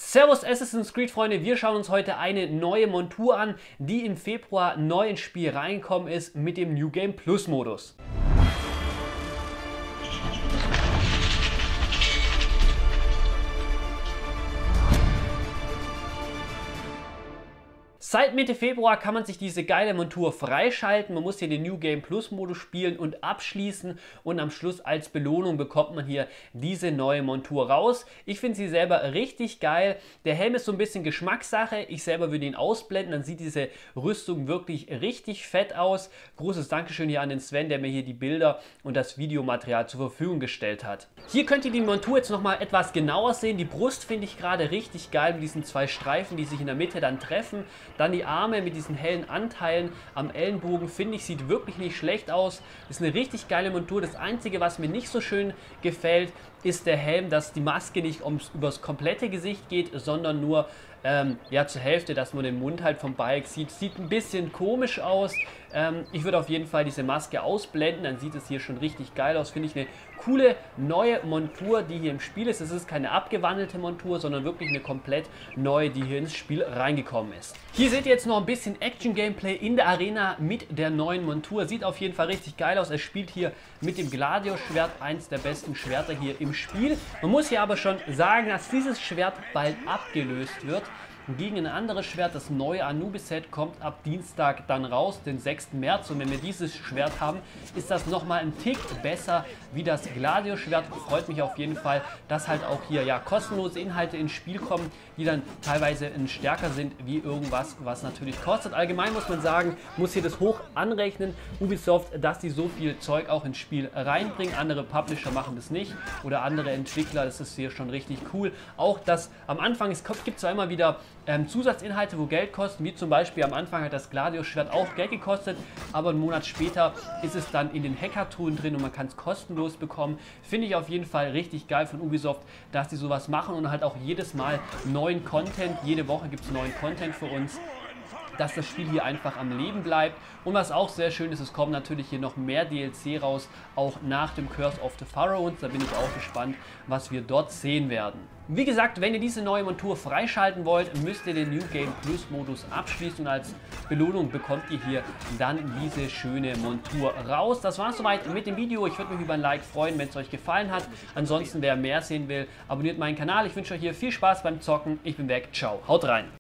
Servus Assassin's Creed Freunde, wir schauen uns heute eine neue Montur an, die im Februar neu ins Spiel reingekommen ist mit dem New Game Plus Modus. Seit Mitte Februar kann man sich diese geile Montur freischalten. Man muss hier den New Game Plus Modus spielen und abschließen und am Schluss als Belohnung bekommt man hier diese neue Montur raus. Ich finde sie selber richtig geil. Der Helm ist so ein bisschen Geschmackssache. Ich selber würde ihn ausblenden, dann sieht diese Rüstung wirklich richtig fett aus. Großes Dankeschön hier an den Sven, der mir hier die Bilder und das Videomaterial zur Verfügung gestellt hat. Hier könnt ihr die Montur jetzt nochmal etwas genauer sehen. Die Brust finde ich gerade richtig geil mit diesen zwei Streifen, die sich in der Mitte dann treffen. Dann die Arme mit diesen hellen Anteilen am Ellenbogen, finde ich, sieht wirklich nicht schlecht aus. Ist eine richtig geile Montur. Das Einzige, was mir nicht so schön gefällt, ist der Helm, dass die Maske nicht übers komplette Gesicht geht, sondern nur ja, zur Hälfte, dass man den Mund halt vom Bike sieht. Sieht ein bisschen komisch aus. Ich würde auf jeden Fall diese Maske ausblenden, dann sieht es hier schon richtig geil aus. Finde ich eine coole neue Montur, die hier im Spiel ist. Es ist keine abgewandelte Montur, sondern wirklich eine komplett neue, die hier ins Spiel reingekommen ist. Hier seht ihr jetzt noch ein bisschen Action-Gameplay in der Arena mit der neuen Montur. Sieht auf jeden Fall richtig geil aus. Er spielt hier mit dem Gladius-Schwert, eins der besten Schwerter hier im Spiel. Man muss hier aber schon sagen, dass dieses Schwert bald abgelöst wird gegen ein anderes Schwert. Das neue Anubis-Set kommt ab Dienstag dann raus, den 6. März. Und wenn wir dieses Schwert haben, ist das nochmal ein Tick besser wie das Gladius-Schwert. Freut mich auf jeden Fall, dass halt auch hier ja kostenlose Inhalte ins Spiel kommen, die dann teilweise stärker sind wie irgendwas, was natürlich kostet. Allgemein muss man sagen, muss hier das hoch anrechnen, Ubisoft, dass die so viel Zeug auch ins Spiel reinbringen. Andere Publisher machen das nicht oder andere Entwickler, das ist hier schon richtig cool. Auch das am Anfang, es gibt zwar immer wieder Zusatzinhalte, wo Geld kosten, wie zum Beispiel am Anfang hat das Gladius-Schwert auch Geld gekostet, aber einen Monat später ist es dann in den Hacker-Tools drin und man kann es kostenlos bekommen. Finde ich auf jeden Fall richtig geil von Ubisoft, dass die sowas machen und halt auch jedes Mal neuen Content, jede Woche gibt es neuen Content für uns, dass das Spiel hier einfach am Leben bleibt. Und was auch sehr schön ist, es kommen natürlich hier noch mehr DLC raus, auch nach dem Curse of the Pharaohs. Da bin ich auch gespannt, was wir dort sehen werden. Wie gesagt, wenn ihr diese neue Montur freischalten wollt, müsst ihr den New Game Plus Modus abschließen und als Belohnung bekommt ihr hier dann diese schöne Montur raus. Das war es soweit mit dem Video. Ich würde mich über ein Like freuen, wenn es euch gefallen hat. Ansonsten, wer mehr sehen will, abonniert meinen Kanal. Ich wünsche euch hier viel Spaß beim Zocken. Ich bin weg. Ciao. Haut rein.